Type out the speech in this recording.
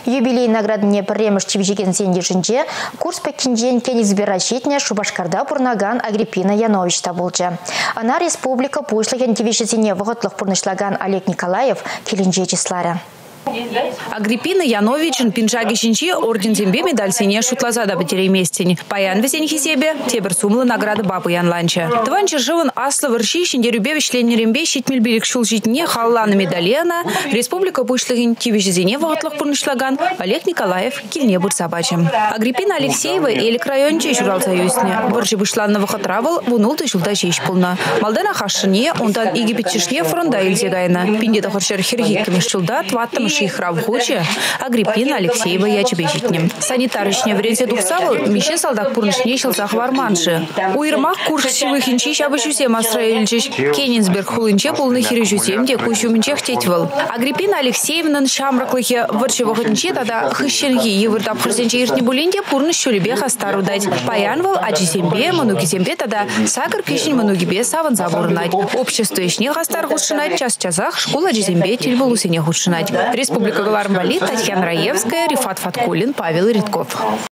Юбилей наградыне премеш чебежеген сендешінже курс пекинжен кенизбирачетне Шубашкарда пурнаган Агриппина Янович табулчы. Ана республика пушлыген тивешесене вғытлық пурнышлаган Олег Николаев келінже числары. Агриппина Яновичын пинжаги шинчи орден зембе медаль сене шутлазада батерей местень. Паян весень хисебе тебір сумлы награды бабы янланча. Тванча живын аслы вырши шиндерюбе вишленнерембе щитмельбелик шул житне халланы медалена республика пушлыгин тивешезене вғытлық пурнышлаган Олег Николаев килне бұр собачым. Агриппина Алексеева элик районче журал союзне. Вырши вышланны вғытравыл вунулты жылда жеш пулна. Малдана хашыне онтан египетчишне фронда илзегайна. Пиндета хоршер хиргик кемешчулда тваттым Шихрав Хуче, Агриппина Алексеева ячебежитнем. Санитарышне вреде духсавы, мище солдат пурнышне шелсах варманши. Уирмах курс сивых инчиш абышусе масраильчиш. Кенинсберг хулынче полный хирижусем, де кущуминчех тетвал. Агриппина Алексеевна шамраклыхе варчевых инче тада хыщенги евыртап хырсенче иртнебулинде пурныш шулебеха стару дать. Паянвал ачисембе, манугисембе тада сакар кишень манугибе саван забурнать. Общество ишне гастар худшинать, час-часах школа ачисембе тильбулусене худшинать. Республика Галармбали, Татьяна Раевская, Рифат Фаткулин, Павел Редков.